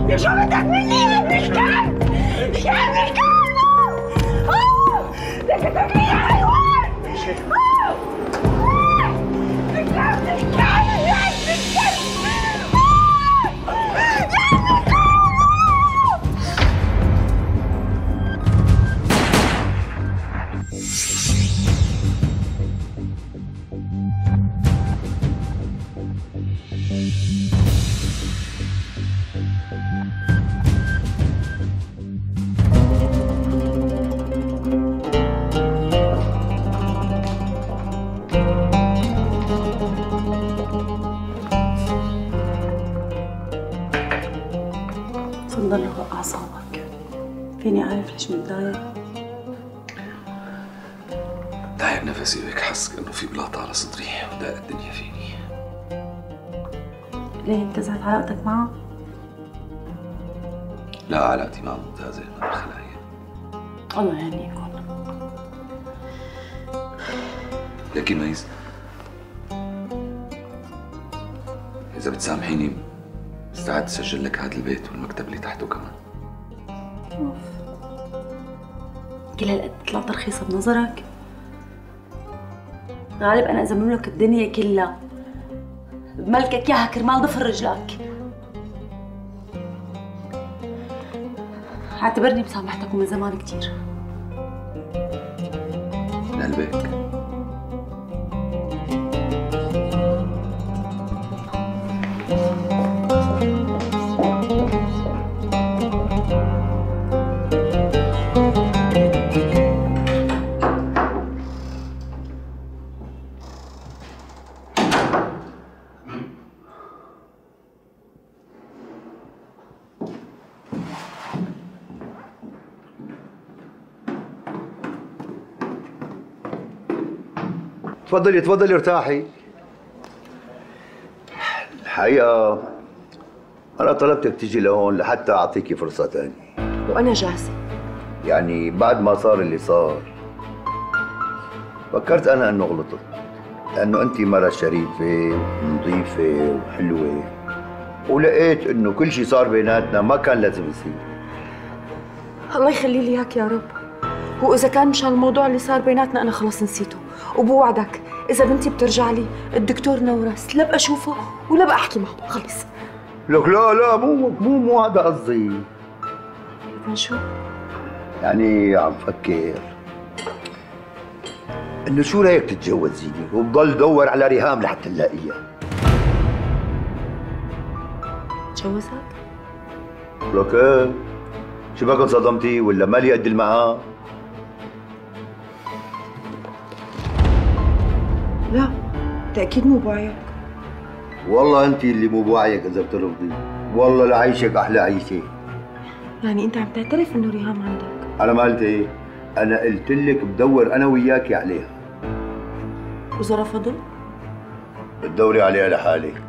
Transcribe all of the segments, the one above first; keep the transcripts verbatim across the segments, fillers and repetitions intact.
لك شو بدك مني يا ابن الكلب؟ يا ابن الكلب بدك تاكلني يا حيوان! لك يا ابن الكلب يا ابن الكلب! تفضل روق أعصابك. فيني أعرف ليش متضايق؟ ضايق نفسي وهيك حس كأنه في بلاطة على صدري وضايق الدنيا فيني. ليه انتزعت علاقتك معه؟ لا، علاقتي معه ممتازة ما بخلاقيها. الله يهنيكم. لكن ميز، إذا بتسامحيني استعدت أسجل لك هذا البيت والمكتب اللي تحته كمان. اوف، كل هالقد تطلع ترخيصة بنظرك؟ غالب أنا إذا بملك الدنيا كلها بملكك إياها كرمال ضفر رجلك. اعتبرني مسامحتك ومن زمان كتير. من قلبك؟ تفضلي تفضلي ارتاحي. الحقيقة أنا طلبتك تيجي لهون لحتى أعطيكي فرصة تانية. وأنا جاهزة. يعني بعد ما صار اللي صار فكرت أنا إنه غلطت، لأنه أنت مرة شريفة ونظيفة وحلوة، ولقيت إنه كل شيء صار بيناتنا ما كان لازم يصير. الله يخلي لي إياك يا رب. وإذا كان مشان الموضوع اللي صار بيناتنا أنا خلص نسيته، وبوعدك إذا بنتي بترجع لي الدكتور نورس لا بقى أشوفه ولا بقى أحكي معه، خلص. لك لا لا مو مو مو هذا قصدي. إذا شو؟ يعني عم فكر إنه شو رأيك تتجوزيني وبضل دور على ريهام لحتى نلاقيها. تجوزك؟ لك ايه؟ شو بك انصدمتي ولا مالي قد المعاه؟ لا، تأكيد مو بوعيك. والله انت اللي مو بوعيك اذا بترفضي، والله لعيشك احلى عيشه. يعني انت عم تعترف انه ريهام عندك؟ انا ما قلت ايه؟ انا قلت لك بدور انا وياكي عليها. واذا رفضوا؟ بتدوري عليها لحالك.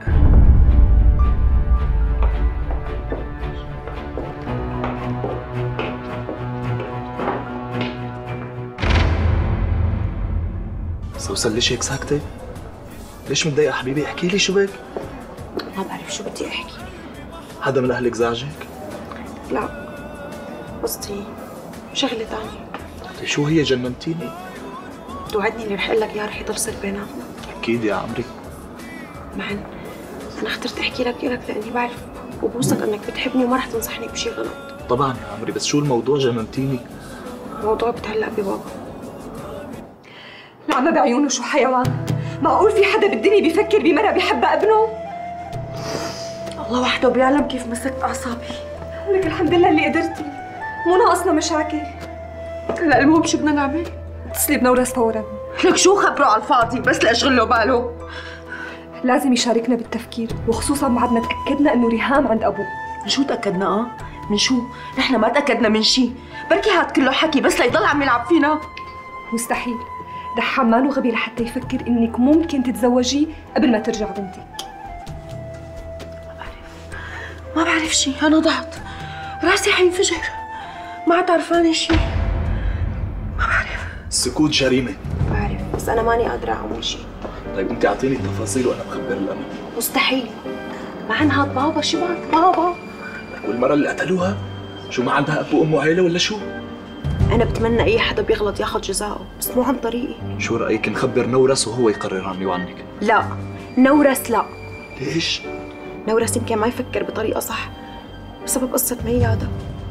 سوسن ليش هيك ساكتة؟ ليش متضايقة حبيبي؟ احكي لي شو بك؟ ما بعرف شو بدي احكي. حدا من اهلك زعجك؟ لا، قصدي شغلة تانية. شو هي؟ جننتيني. توعدني اللي رح اقول لك اياه رح يضل سر بيناتنا. اكيد يا عمري. معن انا اخترت احكي لك لك لاني بعرف وبوثق انك بتحبني وما رح تنصحني بشي غلط. طبعا يا عمري، بس شو الموضوع؟ جننتيني. الموضوع بتعلق ببابا. نعمة بعيونه شو حيوان؟ معقول في حدا بالدنيا بيفكر بمرة بيحبها ابنه؟ الله وحده بيعلم كيف مسكت اعصابي. لك الحمد لله اللي قدرتي، مو ناقصنا مشاكل. هلا المهم شو بدنا نعمل؟ اتصلي بنورس فورا. لك شو خبره على الفاضي بس لاشغل له باله. لازم يشاركنا بالتفكير، وخصوصا بعد ما تاكدنا انه ريهام عند ابوه. من شو تاكدنا؟ اه من شو؟ نحن ما تاكدنا من شيء، بركي هاد كله حكي بس ليضل عم يلعب فينا. مستحيل، دحام مانو غبي لحتى يفكر انك ممكن تتزوجيه قبل ما ترجع بنتك. ما بعرف ما بعرف شيء، انا ضعت، راسي حينفجر، ما عاد عرفانه شيء. ما بعرف. السكوت جريمة. بعرف بس انا ماني قادره اعمل شيء. طيب انت اعطيني التفاصيل وانا بخبر الامن. مستحيل. مع ان هاد بابا، شو بك بابا؟ والمرة اللي قتلوها شو ما عندها اب وام وعيلة ولا شو؟ انا بتمنى اي حدا بيغلط ياخذ جزاءه، بس مو عن طريقي. شو رأيك نخبر نورس وهو يقرر عني وعنك؟ لا، نورس لا. ليش؟ نورس يمكن ما يفكر بطريقة صح بسبب قصة ميادة.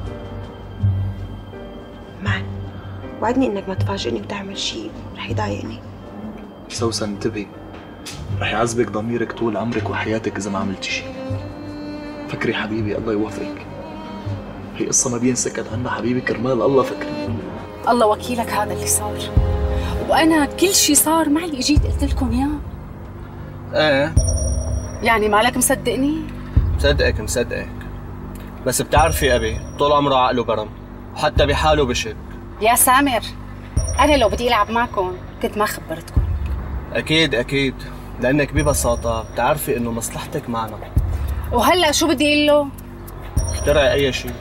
مان، وعدني انك ما تفاجئني وتعمل شيء رح يضايقني. سوسن انتبهي، رح يعذبك ضميرك طول عمرك وحياتك إذا ما عملتي شيء. فكري حبيبي، الله يوفقك. هي قصة ما بينسكت عنها حبيبي، كرمال الله فكري. الله وكيلك هذا اللي صار، وأنا كل شيء صار معي اجيت قلت لكم إياه. ايه يعني مالك مصدقني؟ مصدقك مصدقك، بس بتعرفي أبي طول عمره عقله برم، وحتى بحاله بشك. يا سامر، أنا لو بدي ألعب معكم كنت ما خبرتكم. أكيد أكيد، لأنك ببساطة بتعرفي إنه مصلحتك معنا. وهلا شو بدي أقول له؟ اخترعي أي شيء.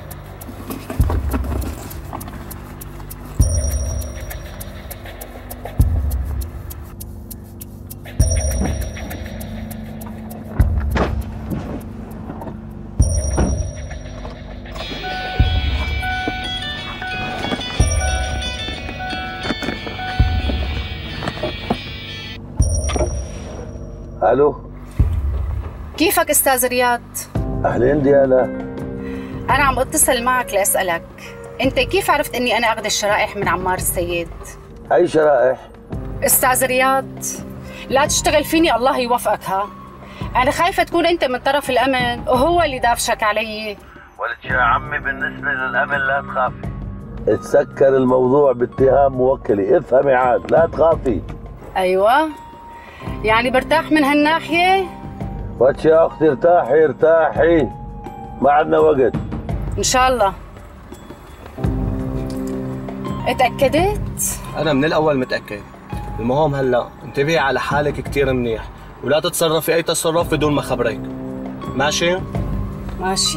الو، كيفك أستاذ رياض؟ اهلين ديانا. أنا عم أتصل معك لأسألك، أنت كيف عرفت إني أنا أخذ الشرائح من عمار السيد؟ اي شرائح؟ أستاذ رياض، لا تشتغل فيني الله يوفقك. ها أنا خايفة تكون أنت من طرف الأمن وهو اللي دافشك علي. ولد يا عمي، بالنسبة للأمن لا تخافي، تسكر الموضوع باتهام موكلي. افهمي عاد، لا تخافي. أيوة، يعني برتاح من هالناحية؟ واتش يا أختي، ارتاحي ارتاحي، ما عندنا وقت. إن شاء الله. اتأكدت؟ أنا من الأول متأكد. المهم هلا انتبهي على حالك كتير منيح، ولا تتصرفي أي تصرف بدون ما خبرك. ماشي؟ ماشي.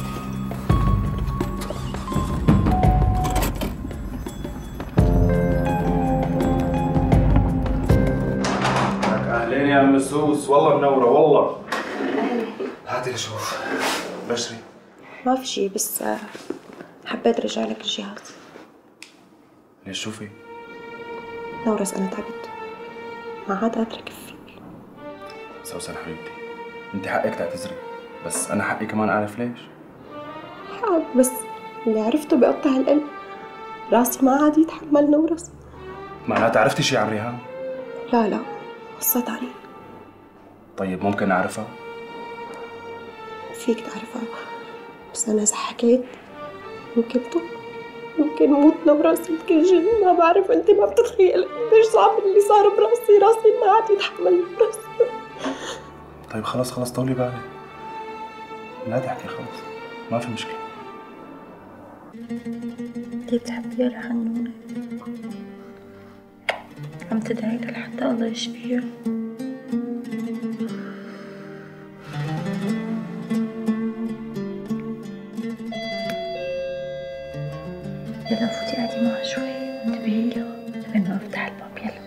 اهلين يا ام سوس، والله منوره والله. هاتي لشوف. بشري. ما في شيء، بس حبيت ارجع لك الجهاز. ليش شو في؟ نورس انا تعبت، ما عاد قادره اكفي. سوسن حبيبتي، انت حقك تعتذري، بس انا حقي كمان اعرف ليش. حق، بس اللي عرفته بقطع القلب. راسي ما عاد يتحمل نورس. معناتها عرفتي شي عن ريهام؟ لا لا، قصة تانية. طيب ممكن اعرفها؟ فيك تعرفها، بس انا اذا حكيت ممكن طب، ممكن موت نورس، يمكن جن، ما بعرف. انت ما بتتخيل قديش صعب اللي صار براسي. راسي ما عاد يتحمل نورس. طيب خلص خلص، طولي بالك، لا تحكي، خلص ما في مشكلة. انتي بتحبيها لحنونة، عم تدعي لها لحتى الله يشفيها. يلا فوتي قعدي معها شوي، انتبهي لها لأنه افتح الباب. يلا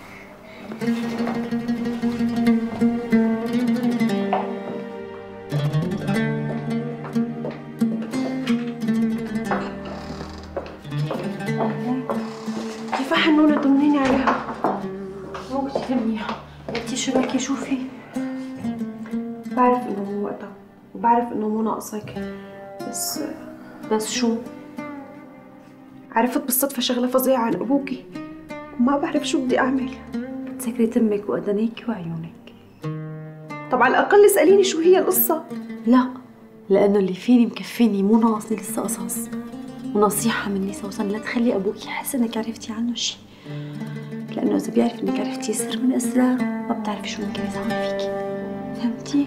كيف حنونة؟ طمنيني عليها. مو كتير منيحة. انتي شو بكي؟ شو في؟ بعرف انه مو وقتها، وبعرف انه مو ناقصك، بس بس شو؟ عرفت بالصدفة شغلة فظيعة عن ابوكي، وما بعرف شو بدي اعمل. تسكري تمك واذنيك وعيونك. طب على الاقل اسأليني شو هي القصة. لا، لانه اللي فيني مكفيني، مو ناقصني لسه قصص. ونصيحة مني سوسن، لا تخلي ابوك يحس انك عرفتي عنه شيء، لانه اذا بيعرف انك عرفتي سر من اسراره ما بتعرفي شو ممكن يزعل فيكي. فهمتي؟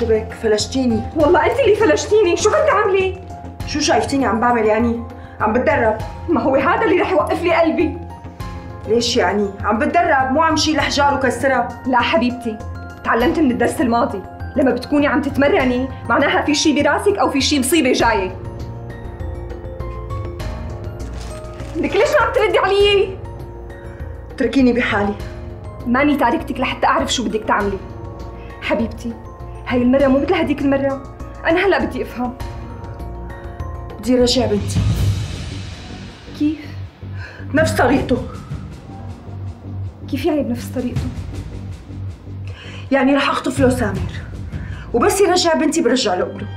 شبك فلشتيني. والله انت اللي فلشتيني، شو كنت عامله؟ شو شايفتيني عم بعمل يعني؟ عم بتدرب. ما هو هذا اللي رح يوقف لي قلبي. ليش يعني؟ عم بتدرب مو عم شيل احجار وكسرها. لا حبيبتي، تعلمت من الدرس الماضي، لما بتكوني عم تتمرني معناها في شي براسك او في شي مصيبه جايه. لك ليش ما عم تردي علي؟ اتركيني بحالي. ماني تاركتك لحتى اعرف شو بدك تعملي. حبيبتي هاي المره مو مثل هديك المره، انا هلا بدي افهم. بدي رجع بنتي. كيف؟ بنفس طريقته. كيف يعني بنفس طريقته؟ يعني رح اخطف له سامر، وبس يرجع بنتي برجع له ابنه.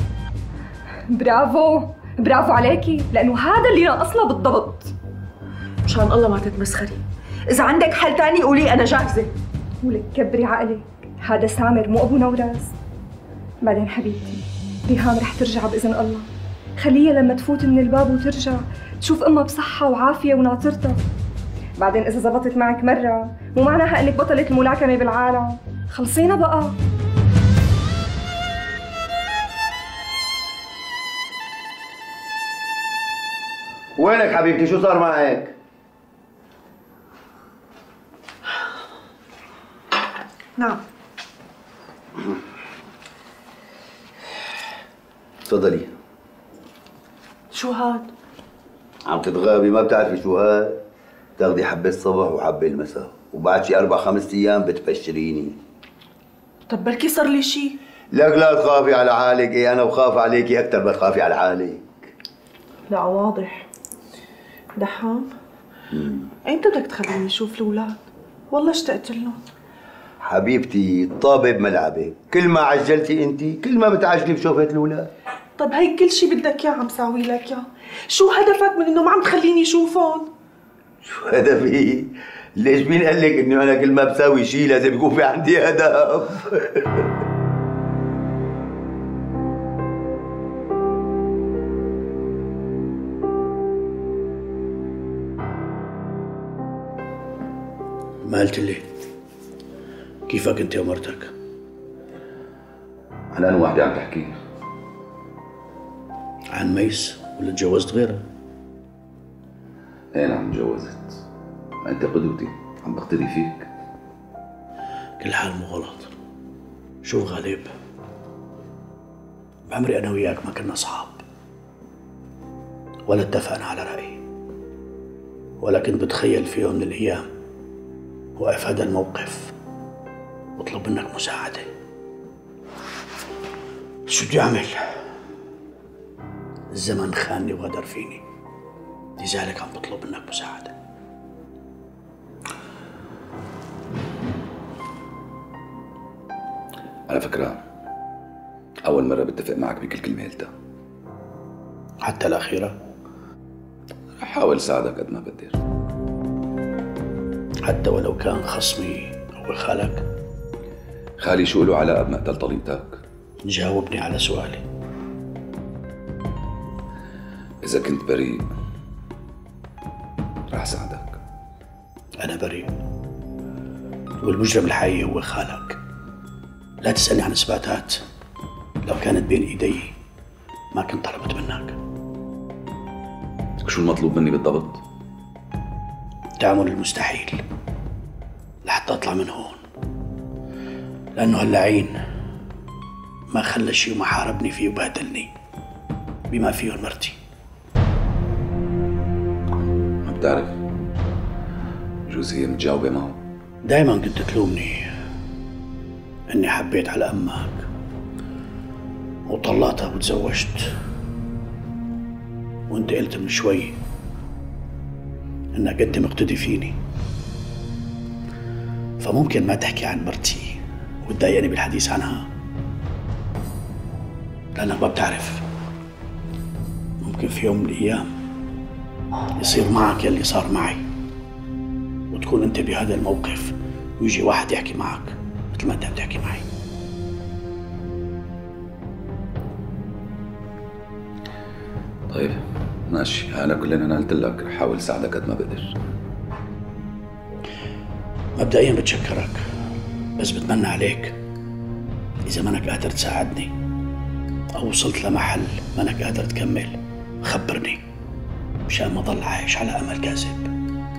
برافو برافو عليكي، لانه هذا اللي ناقصنا بالضبط. مشان الله ما تتمسخري، اذا عندك حل تاني قولي انا جاهزه. ولك كبري عقلك، هذا سامر مو ابو نوراس. بعدين حبيبتي ريهام رح ترجع باذن الله، خليها لما تفوت من الباب وترجع تشوف امها بصحه وعافيه وناطرتها. بعدين اذا زبطت معك مره مو معناها انك بطلة الملاكمه بالعالم. خلصينا بقى. وينك حبيبتي؟ شو صار معك؟ نعم. تفضلي. شو هاد؟ عم تتغابي ما بتعرفي شو هاد؟ بتاخدي حبة الصبح وحبة المساء، وبعد شي أربع خمس أيام بتبشريني. طب بركي صار لي شي؟ لك لا تخافي على حالك، إيه أنا بخاف عليكي أكثر ما تخافي على حالك. لا واضح. دحام ايمتى بدك تخليني اشوف الاولاد؟ والله اشتقت لهم. حبيبتي الطابة بملعبك، كل ما عجلتي انت كل ما بتعجلي بشوفة الاولاد. طب هي كل شيء بدك اياه عم ساوي لك اياه، شو هدفك من انه ما عم تخليني اشوفهم؟ شو هدفي؟ ليش مين قال لك انه انا كل ما بساوي شيء لازم يكون في عندي هدف؟ ما قلت لي كيفك انت ومرتك؟ عن أنا وحدة عم تحكي؟ عن ميس ولا تجوزت غيرها؟ ايه نعم تجوزت. ما انت قدوتي، عم بقتدي فيك. كل حال مو غلط. شوف غالب، بعمري انا وياك ما كنا اصحاب، ولا اتفقنا على رأي، ولا كنت بتخيل في يوم من الايام وقف هذا الموقف واطلب منك مساعدة. شو بدي اعمل؟ الزمن خانني وغدر فيني، لذلك عم بطلب منك مساعدة. على فكرة أول مرة بتفق معك بكل كلمة قلتها. حتى الأخيرة؟ رح حاول ساعدك قد ما بقدر. حتى ولو كان خصمي هو خالك؟ خالي شو له علاقة بمقتل طليقتك؟ جاوبني على سؤالي. إذا كنت بريء رح ساعدك. أنا بريء والمجرم الحقيقي هو خالك. لا تسألني عن إثباتات، لو كانت بين إيدي ما كنت طلبت منك. شو المطلوب مني بالضبط؟ تعمل المستحيل لحتى أطلع من هون، لأنه هاللعين ما خلى شيء وما حاربني فيه وبهدلني بما فيه مرتي. ما بتعرف بجوز هي متجاوبة معه. دايما كنت تلومني اني حبيت على امك وطلعتها وتزوجت، وانت قلت من شوي انك انت مقتدي فيني، فممكن ما تحكي عن مرتي وتضايقني بالحديث عنها، لانك ما بتعرف ممكن في يوم من الايام يصير معك يلي صار معي، وتكون انت بهذا الموقف ويجي واحد يحكي معك مثل ما انت عم تحكي معي. طيب ماشي، انا كلنا انا قلت لك رح احاول ساعدك قد ما بقدر. مبدئيا بتشكرك، بس بتمنى عليك إذا منك قادر تساعدني أو وصلت لمحل منك قادر تكمل خبرني مشان ما ضل عايش على أمل كاذب.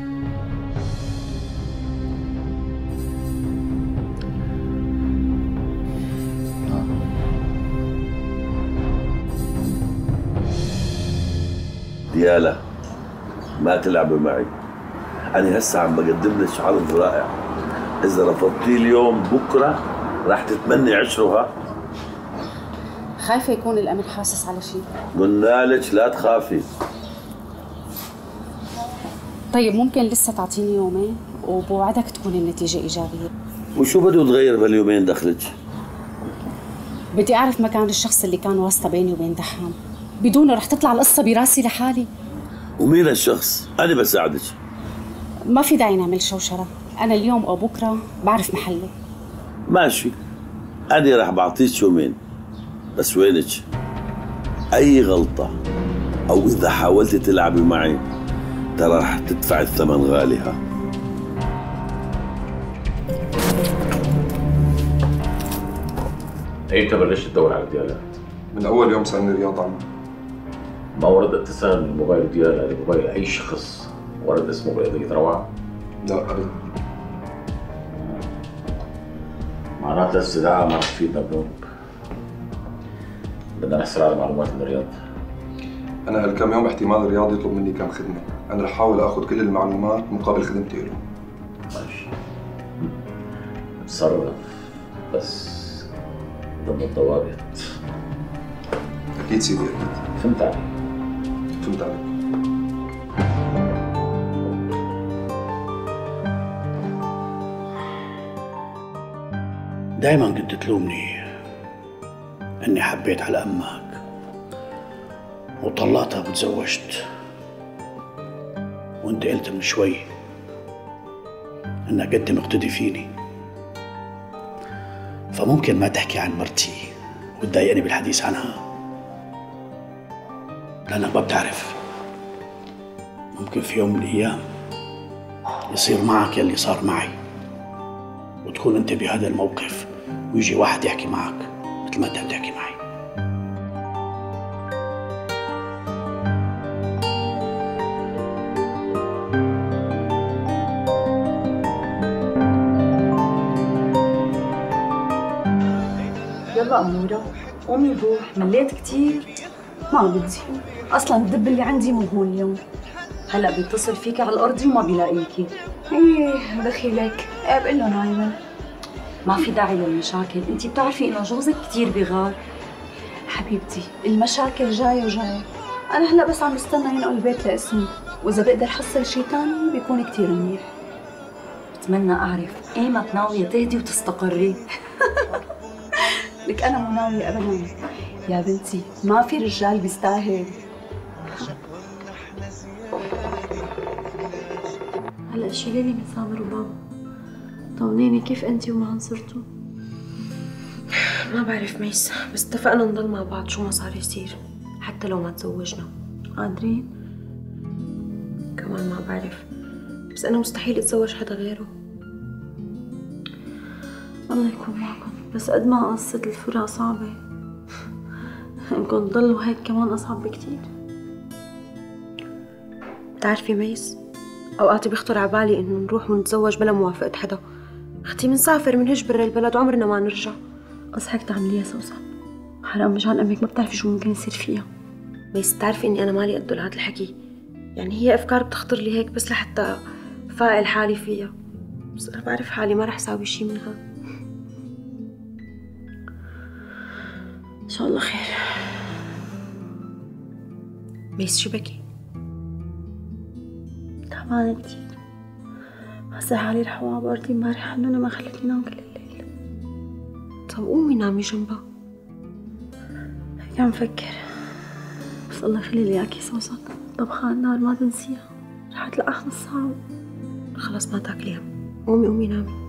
ديالا ما تلعبي معي، أنا هسه عم بقدم لك عرض رائع، إذا رفضتيه اليوم بكرة راح تتمني عشرها. خايفة يكون الأمن حاسس على شيء. قلنا لك لا تخافي. طيب ممكن لسه تعطيني يومين وبوعدك تكون النتيجة إيجابية. وشو بده يتغير بهاليومين دخلك؟ بدي أعرف مكان الشخص اللي كان واسطة بيني وبين دحام، بدونه رح تطلع القصة براسي لحالي. ومين هالشخص؟ أنا بساعدك. ما في داعي نعمل شوشرة، أنا اليوم أو بكرة بعرف محله. ماشي، أنا رح بعطيك يومين، بس وينك؟ أي غلطة أو إذا حاولتي تلعبي معي ترى رح تدفع الثمن غالي. ها أنت بلشت تدور على ديالا؟ من أول يوم سألني رياض عنه. ما ورد اتصال من موبايل ديالا لموبايل أي شخص ورد اسمه بقضية روعة؟ لا أبدا. معناتها الاستدعاء ما رح تفيدنا بنوب. بدنا نحصل على معلومات من رياض. أنا هالكم يوم احتمال رياض يطلب مني كم خدمة، أنا رح أحاول آخذ كل المعلومات مقابل خدمتي له. ماشي. تصرف بس ضمن الضوابط. أكيد سيدي أكيد. فهمت علي؟ فهمت عليك. دايما كنت تلومني اني حبيت على امك وطلعتها وتزوجت، وانت قلت من شوي انك قد مقتدي فيني، فممكن ما تحكي عن مرتي وتضايقني بالحديث عنها، لانك ما بتعرف ممكن في يوم من الايام يصير معك يلي صار معي، وتكون انت بهذا الموقف ويجي واحد يحكي معك مثل ما انت بتحكي معي. يلا أمورة قومي نروح، مليت كتير. ما بدي أصلاً الدب اللي عندي مو هون اليوم. هلأ بيتصل فيكي على الأرضي وما بيلاقيكي. ايه دخيلك، ايه بقول له نايمة. ما في داعي للمشاكل، انتي بتعرفي إنه جوزك كتير بغار. حبيبتي المشاكل جاية وجاية، أنا هلأ بس عم بستنى ينقل البيت لاسمي، وإذا بقدر حصل شي تاني بيكون كتير منيح. بتمنى أعرف إيمت ناوية تهدي وتستقري. لك أنا مو ناوية أبداً يا بنتي، ما في رجال بيستاهل. هلا شيلي لي من سامر وبابا، طمنيني كيف انتي ومعن صرتوا؟ ما بعرف ميس، بس اتفقنا نضل مع بعض شو ما صار يصير، حتى لو ما تزوجنا. قادرين؟ كمان ما بعرف، بس أنا مستحيل أتزوج حدا غيره. الله يكون معكم، بس قد ما قصة الفراق صعبة انكم تضلوا هيك كمان أصعب بكتير. بتعرفي ميس، أوقات بيخطر على بالي إنه نروح ونتزوج بلا موافقة حدا. أختي منسافر منهج برا البلد وعمرنا ما نرجع. بس هيك تعمليها سوسن، حرام مشان أمك ما بتعرفي شو ممكن يصير فيها. ميس بتعرفي إني أنا مالي قد لهذا الحكي، يعني هي أفكار بتخطر لي هيك بس لحتى فائل حالي فيها، بس أنا بعرف حالي ما رح ساوي شي منها. إن شاء الله خير. ميس شو بكي؟ تعبانة كتير، هسه حالي رح اوعى بأرضي امبارح حنونة ما خلتني نام كل الليل. طب قومي نامي جنبها. هيك عم فكر، بس الله يخلي لي اياكي سوسن، طبخة النار ما تنسيها، رح تلقاها صعب. خلص ما تاكليها، قومي قومي نامي.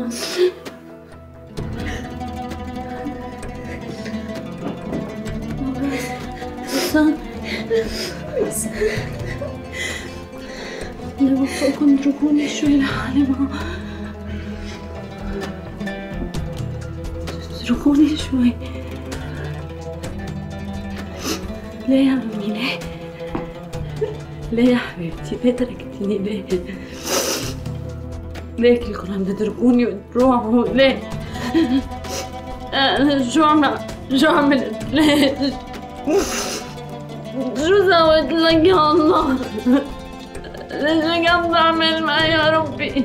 سوسن لو بفوقكم اتركوني شوي لحالي معه. اتركوني شوي. ليه يا عمي ليه؟ ليه يا حبيبتي؟ ليه تركتيني ليه؟ ليه كلكم عم تتركوني وتروحوا ليه؟ أنا شو عم شو عملت؟ ليش؟ شو سويت لك يا الله؟ ليش هيك عم تعمل معي يا ربي؟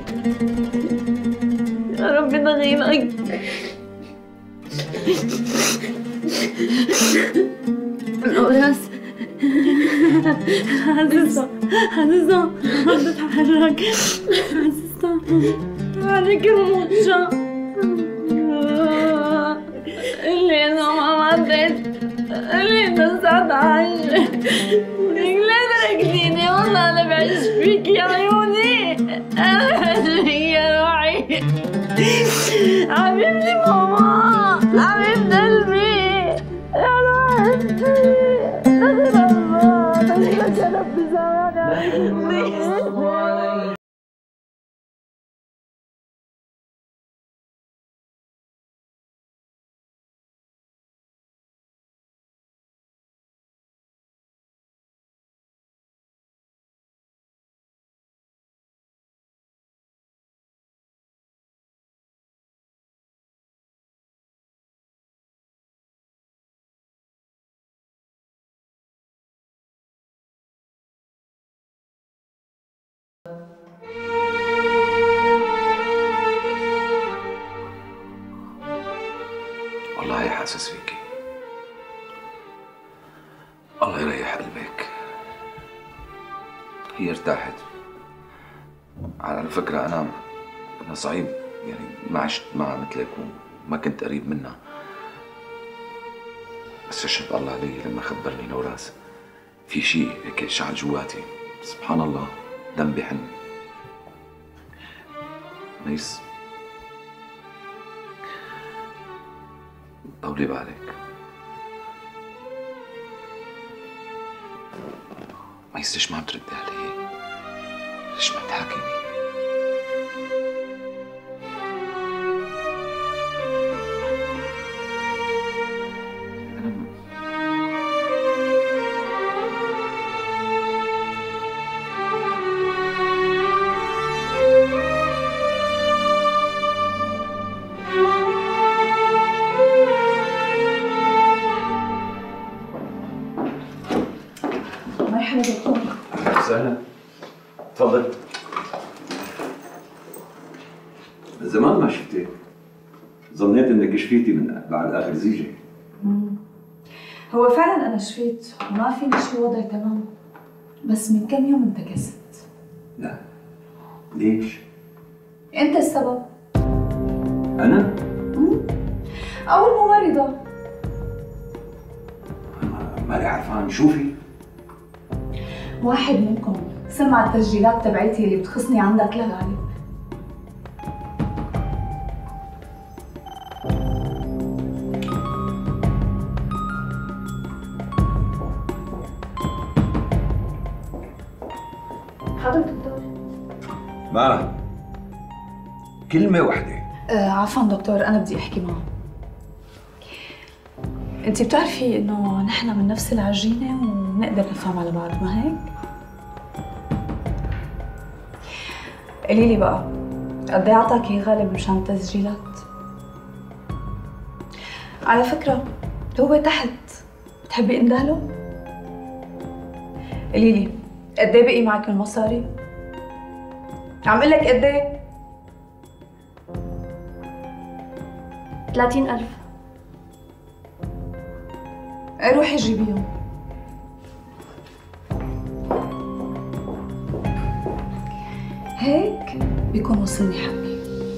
يا ربي دخيلك. نورس عزيزة عزيزة عم تتحرك عزيزة عليك الموجة اللي انا ما عديت اللي انا سعد عايشة ليه تركتيني والله انا بعيش فيك يا عيوني انا بعيش يا روحي حبيبتي ماما حبيبة قلبي يا روحي والله حاسس فيكي. الله يريح قلبك. هي ارتاحت. على فكرة أنا أنا صعيب يعني ما عشت معها مثلك وما كنت قريب منها، بس يشهد الله علي لما خبرني نوراس في شيء هيك شعل جواتي. سبحان الله دم بحن. ميس طولي بالك. ميس ليش ما عم تردي علي؟ ليش ما تحاكيني؟ مرحبا دكتور. أهلا وسهلا. تفضل. زمان ما شفتك. ظنيت انك شفيتي من بعد اخر زيجه. هو فعلا انا شفيت وما فيني شي وضعي تمام، بس من كم يوم انتكست. لا ليش؟ انت السبب. انا؟ او الممرضة. مالي عرفان. شوفي واحد منكم سمع التسجيلات تبعتي اللي بتخصني عندك لغالب. حاضر دكتور. ما كلمة واحدة. آه عفوا دكتور، أنا بدي أحكي معه. أنت بتعرفي إنه نحن من نفس العجينة ونقدر نفهم على بعض، ما هيك؟ قولي لي بقى، قد إيه عطاكي غالب مشان التسجيلات؟ على فكرة هو تحت، بتحبي اندهله؟ قولي لي قد إيه بقي معك من مصاري؟ عم قول لك قد إيه؟ ثلاثين ألف. روحي جيبيهم. هيك بيكون وصلني حقي.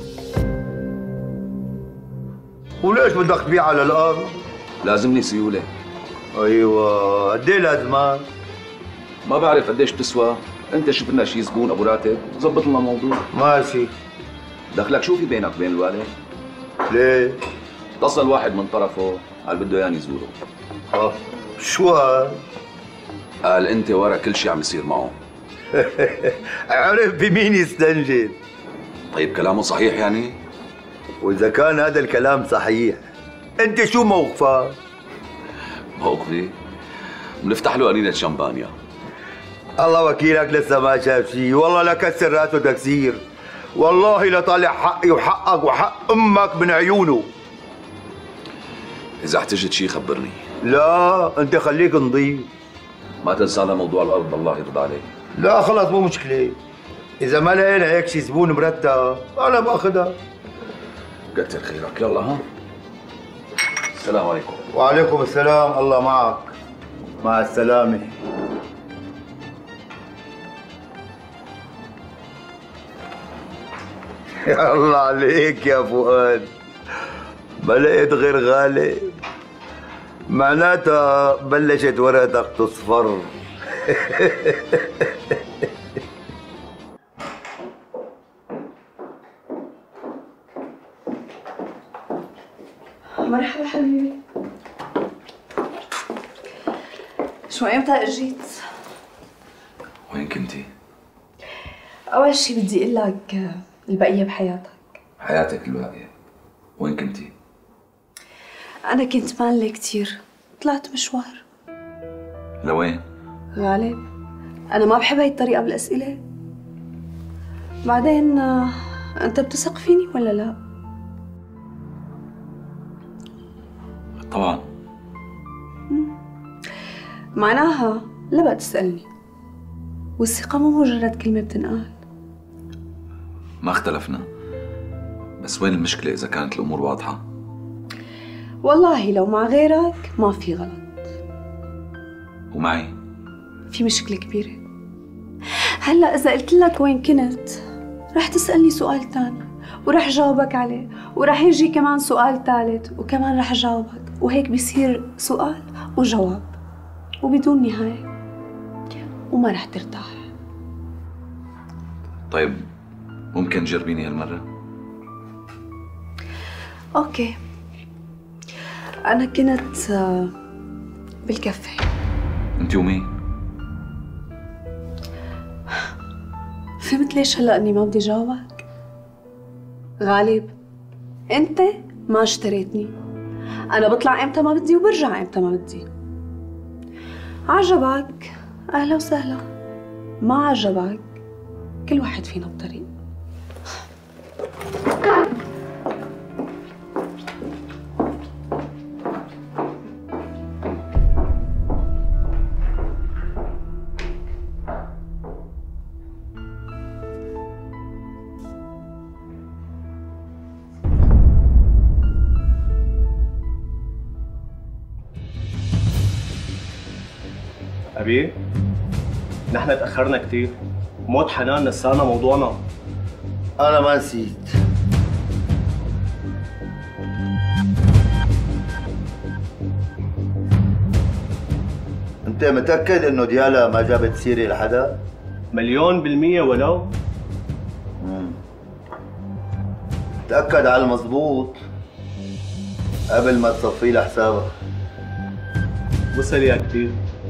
وليش بدك تبيع على الارض؟ لازمني سيوله. ايوه قد ايه لازمك؟ ما بعرف قديش بتسوى. انت شوف لنا شي زبون ابو راتب وظبط لنا الموضوع. ماشي دخلك شو في بينك وبين الوالد؟ ليه؟ اتصل واحد من طرفه قال بده ياني يزوره. اه شو قال؟ قال انت ورا كل شيء عم يصير معه. عرف بمين يستنجد. طيب كلامه صحيح يعني؟ واذا كان هذا الكلام صحيح انت شو موقفك؟ موقفي؟ بنفتح له قرينة شمبانيا. الله وكيلك لسه ما شاف شيء، والله لكسر راسه تكسير، والله لطالع حقي وحقك وحق امك من عيونه. اذا احتجت شيء خبرني. لا انت خليك نظيف. ما تنسى هذا موضوع الارض، الله يرضى عليك. لا خلص مو مشكله، اذا ما لقينا هيك شي زبون مرتب انا باخذها. كتر خيرك، يلا ها. السلام عليكم. وعليكم السلام، الله معك. مع السلامه. يا الله عليك يا فؤاد، ما لقيت غير غالي، معناتها بلشت ورقتك تصفر. مرحبا حبيبي. شو ايمتى اجيت؟ وين كنتي؟ اول شي بدي اقول لك البقيه بحياتك. حياتك الباقيه؟ وين كنتي؟ انا كنت مالي كثير، طلعت مشوار. لوين؟ غالب انا ما بحب هاي الطريقه بالاسئله. بعدين انت بتثق فيني ولا لا؟ طبعا. معناها لا بقى تسألني، والثقة مو مجرد كلمة بتنقال. ما اختلفنا، بس وين المشكلة إذا كانت الأمور واضحة؟ والله لو مع غيرك ما في غلط، ومعي في مشكلة كبيرة. هلا إذا قلت لك وين كنت رح تسألني سؤال تاني ورح جاوبك عليه، ورح يجي كمان سؤال ثالث وكمان رح جاوبك، وهيك بيصير سؤال وجواب وبدون نهاية، وما رح ترتاح. طيب ممكن تجربيني هالمرة؟ اوكي. أنا كنت بالكافيه. أنت ومين؟ فهمت ليش هلا إني ما بدي جاوبك؟ غالب أنت ما اشتريتني، أنا بطلع إمتى ما بدي وبرجع إمتى ما بدي. عجبك أهلا وسهلا، ما عجبك كل واحد فينا بطريق. أبي نحن تأخرنا كثير، موت حنان نسانا موضوعنا. أنا ما نسيت. أنت متأكد إنه ديالا ما جابت سيرة لحدا؟ مليون بالمية ولو. مم. تأكد على المضبوط قبل ما تصفي لها حسابك. وصل يا كثير.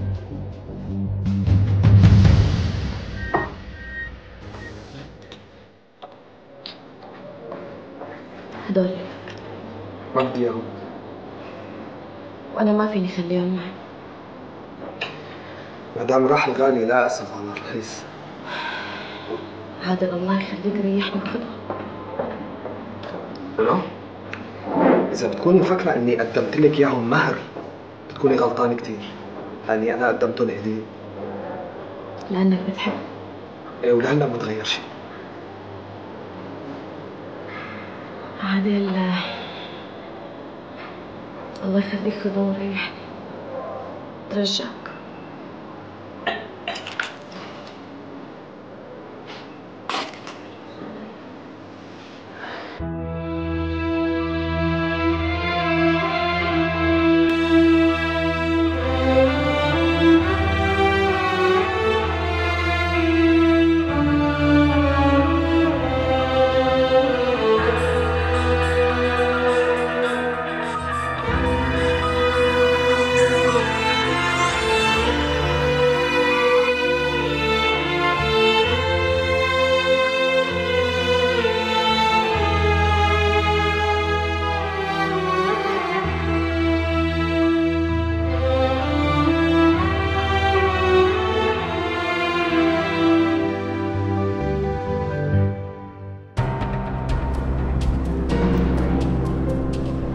هدول ما بدي اياهم. وانا ما فيني خليهم معي. ما دام راح الغالي لا اسف على الرخيص. عادل الله يخليك ريحني وخذهم. لا اذا بتكوني مفكره اني قدمت لك اياهم مهر بتكوني غلطانه كثير، لاني انا قدمتهم هديه. لانك بتحب. ايه ولهلا ما تغير شيء. عادل الله يخليك خذهم وريحني. ترجعك.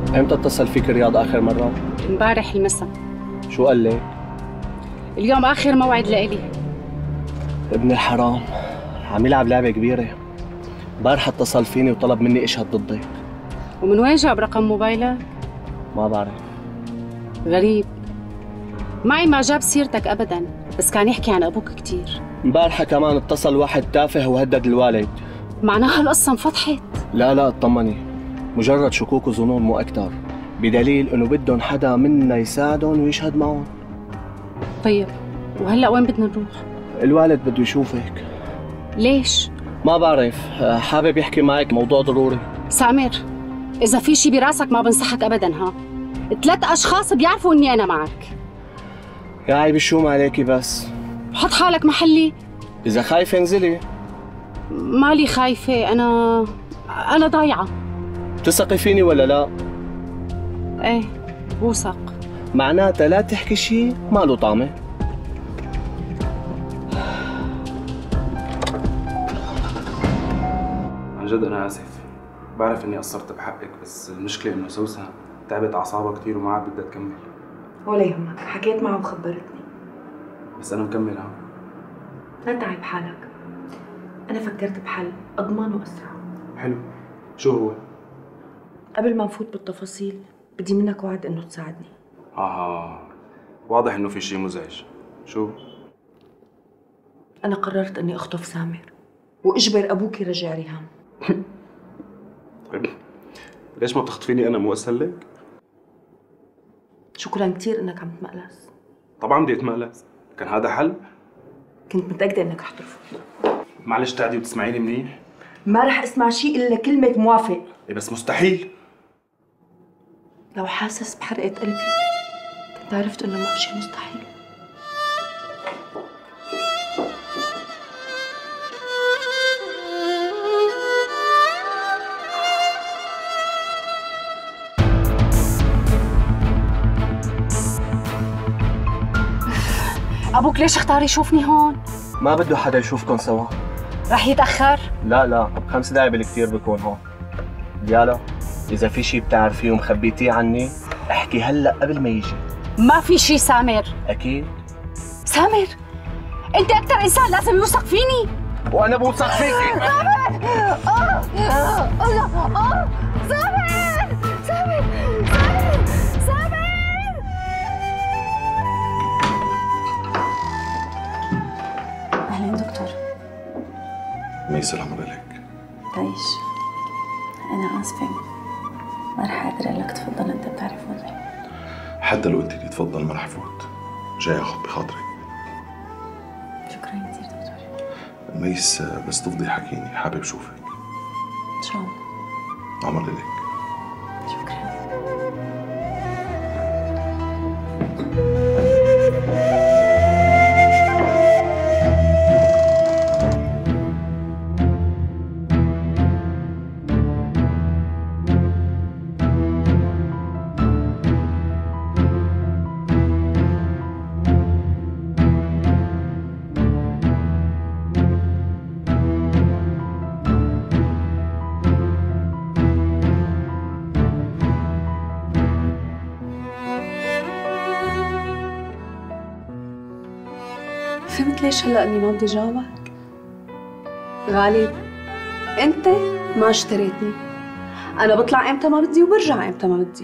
امتى اتصل فيك رياض اخر مرة؟ امبارح المساء. شو قال لك؟ اليوم اخر موعد لإلي. ابن الحرام عم يلعب لعبة كبيرة. امبارح اتصل فيني وطلب مني اشهد ضدك. ومن وين جاب رقم موبايلك؟ ما بعرف. غريب. معي ما جاب سيرتك ابدا، بس كان يحكي عن ابوك كثير. امبارحة كمان اتصل واحد تافه وهدد الوالد. معناها القصة انفتحت. لا لا اطمني، مجرد شكوك وظنون مو أكتر، بدليل إنه بدهم حدا منا يساعدهم ويشهد معهم. طيب وهلا وين بدنا نروح؟ الوالد بده يشوفك. ليش؟ ما بعرف، حابب يحكي معك موضوع ضروري. سامر، إذا في شي براسك ما بنصحك أبدا. ها ثلاث أشخاص بيعرفوا إني أنا معك. يا عيب الشوم عليكي بس. حط حالك محلي. إذا خايفة انزلي. مالي خايفة، أنا أنا ضايعة. بتثقي فيني ولا لا؟ ايه بوثق. معناتها لا تحكي شيء ما له طعمه. عن جد انا اسف، بعرف اني قصرت بحقك، بس المشكله انه سوسن تعبت اعصابها كثير وما عاد بدها تكمل. ولا يهمك، حكيت معها وخبرتني. بس انا مكمل ها. لا تعب حالك، انا فكرت بحل اضمن واسرع. حلو، شو هو؟ قبل ما نفوت بالتفاصيل بدي منك وعد انه تساعدني. آه واضح انه في شيء مزعج. شو؟ انا قررت اني اخطف سامر واجبر ابوك يرجع ريهام. طيب ليش ما بتخطفيني انا؟ مو اسهل لك؟ شكرا كثير انك عم تمقلس. طبعا بدي اتمقلس، كان هذا حل؟ كنت متاكده انك رح ترفض. معلش تعدي وتسمعيني منيح. ما رح اسمع شيء الا كلمه موافق. إيه بس مستحيل. لو حاسس بحرقه قلبي كنت عرفت انه ما في شيء مستحيل. ابوك ليش اختار يشوفني هون؟ ما بده حدا يشوفكم سوا. رح يتاخر؟ لا لا، بخمس دقايق بالكثير بكون هون. ديالا، إذا في شيء بتعرفيه ومخبيتيه عني احكي هلا قبل ما يجي. ما في شيء سامر. أكيد. سامر، أنت أكثر إنسان لازم يوثق فيني. وأنا بوثق فيكي. سامر! آه آه آه سامر! سامر! سامر! سامر! أهلين دكتور. ميسر عمر لك. تعيش. أنا آسفة، ما رح أقدر أقول لك تفضل، أنت بتعرف وضعي. حتى لو قلت لي تفضل ما رح فوت، جاي اخذ بخاطرك. شكرا كثير دكتور. ميس بس تفضي حكيني، حابب شوفك. إن شاء الله. عمر لك. شكرا. فهمت ليش هلا اني ما بدي جاوبك؟ غالب، انت ما اشتريتني. انا بطلع امتى ما بدي وبرجع امتى ما بدي.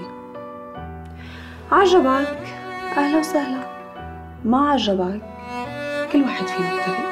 عجبك اهلا وسهلا، ما عجبك كل واحد فينا بطريقه.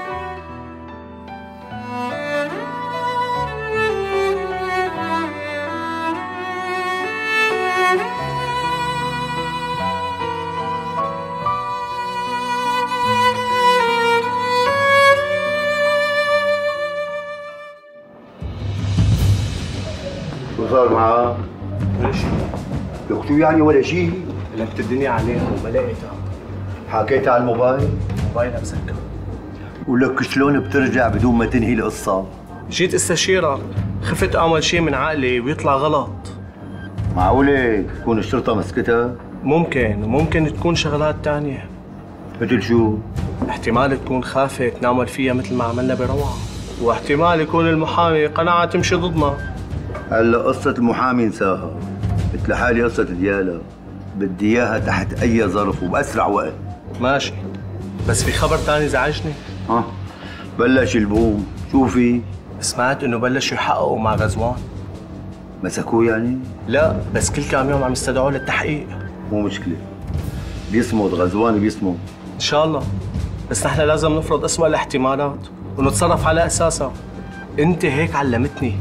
شو صار معاه؟ ولا شيء. لك شو يعني ولا شيء؟ لفت الدنيا عليها وما لقيتها. حكيتها على الموبايل؟ موبايلها مسكر. ولك شلون بترجع بدون ما تنهي القصة؟ جيت استشيرها، خفت اعمل شيء من عقلي ويطلع غلط. معقولة تكون الشرطة مسكتها؟ ممكن وممكن تكون شغلات تانية. مثل شو؟ احتمال تكون خافت نعمل فيها مثل ما عملنا بروعة، واحتمال يكون المحامي قناعة تمشي ضدنا. هلا قصة المحامي انساها، قلت لحالي قصة ديالا بدي اياها تحت اي ظرف وباسرع وقت. ماشي، بس في خبر تاني زعجني. ها بلش البوم، شو في؟ سمعت انه بلشوا يحققوا مع غزوان. مسكوه يعني؟ لا، بس كل كام يوم عم يستدعوه للتحقيق. مو مشكلة، بيصمد غزوان بيصمد. ان شاء الله، بس نحن لازم نفرض اسوأ الاحتمالات ونتصرف على اساسها. انت هيك علمتني.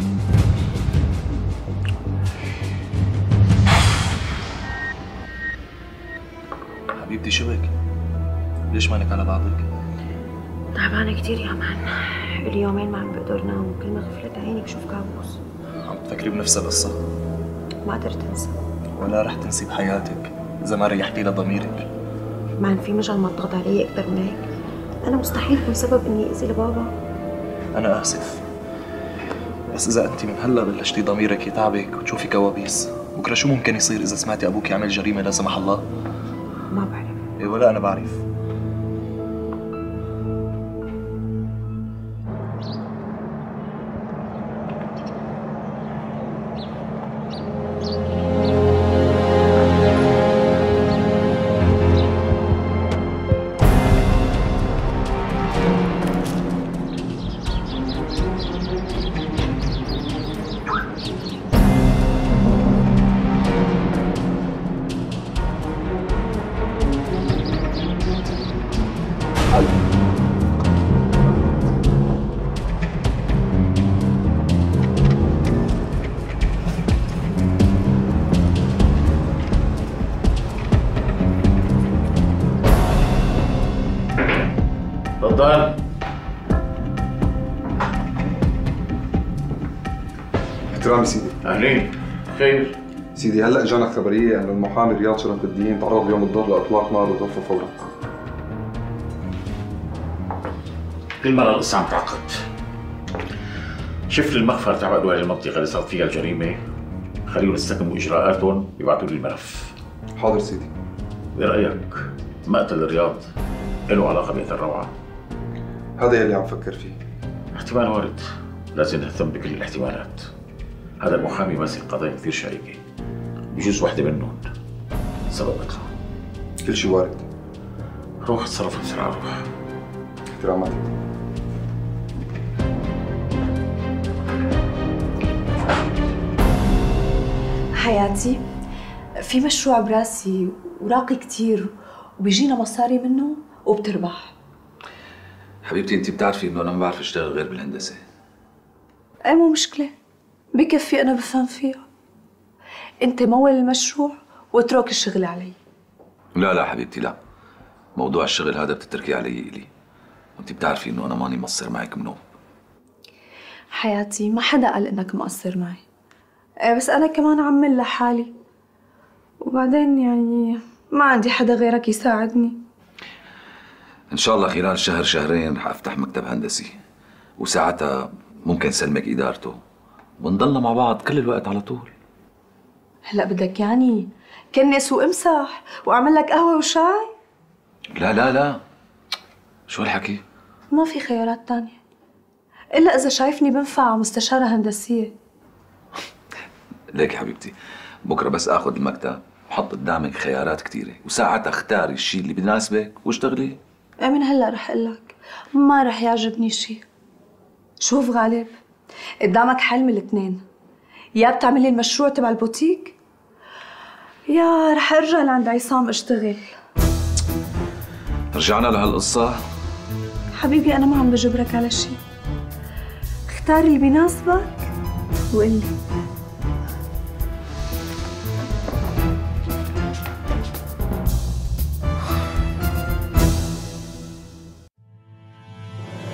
حبيبتي شو بك؟ ليش مانك على بعضك؟ تعبانة كثير يا مان، اليومين ما عم بقدر نام وكل ما غفلت عيني بشوف كابوس. عم تفكري بنفس القصة؟ ما قدرت انسى. ولا رح تنسي بحياتك إذا ما ريحتي لضميرك. مان في مجال ما تضغط علي أكثر من هيك؟ أنا مستحيل أكون سبب إني أذي لبابا. أنا آسف، بس إذا أنت من هلا بلشتي ضميرك يتعبك وتشوفي كوابيس، بكره شو ممكن يصير إذا سمعتي أبوك يعمل جريمة لا سمح الله؟ ما بعرف. إيه ولا أنا بعرف. تفضل. احترامي سيدي. اهلين، خير؟ سيدي هلا اجانا خبريه انه المحامي رياض شرف الدين تعرض اليوم الظهر لاطلاق نار وتوفى فورا. كل مرة القصة عم تعقد. شفت المخفر تبع أدوية المنطقة اللي صارت فيها الجريمة، خليهم يستكملوا إجراءاتهم ويبعثوا لي الملف. حاضر سيدي. برأيك مقتل رياض له علاقة بقتل روعة؟ هذا يلي عم فكر فيه. احتمال وارد، لازم نهتم بكل الاحتمالات. هذا المحامي ماسك قضايا كثير شائكة، بجوز وحدة منهم سبب قتله. كل شيء وارد. روح اتصرف بسرعة، روح. احتراماتك. حياتي في مشروع براسي وراقي كثير وبيجينا مصاري منه وبتربح. حبيبتي انت بتعرفي انه انا ما بعرف اشتغل غير بالهندسه. اي مو مشكله، بكفي انا بفهم فيها. انت مول المشروع واترك الشغل علي. لا لا حبيبتي لا، موضوع الشغل هذا بتتركي علي الي، وانت بتعرفي انه انا ماني مقصر معك منوب. حياتي ما حدا قال انك مقصر معي، بس انا كمان عمل لحالي، وبعدين يعني ما عندي حدا غيرك يساعدني. ان شاء الله خلال شهر شهرين رح افتح مكتب هندسي، وساعتها ممكن سلمك ادارته ونضلنا مع بعض كل الوقت على طول. هلا بدك يعني كنس وامسح واعمل لك قهوه وشاي؟ لا لا لا، شو هالحكي؟ ما في خيارات تانية الا اذا شايفني بنفع مستشاره هندسيه. ليك حبيبتي، بكره بس اخذ المكتب وحط قدامك خيارات كثيره، وساعتها اختاري الشيء اللي بيناسبك واشتغلي. من هلا رح اقول لك ما رح يعجبني شيء. شوف غالب، قدامك حل من الاثنين، يا بتعملي المشروع تبع البوتيك يا رح ارجع لعند عصام اشتغل. رجعنا لهالقصه؟ حبيبي انا ما عم بجبرك على شيء، اختار اللي بيناسبك وقل لي.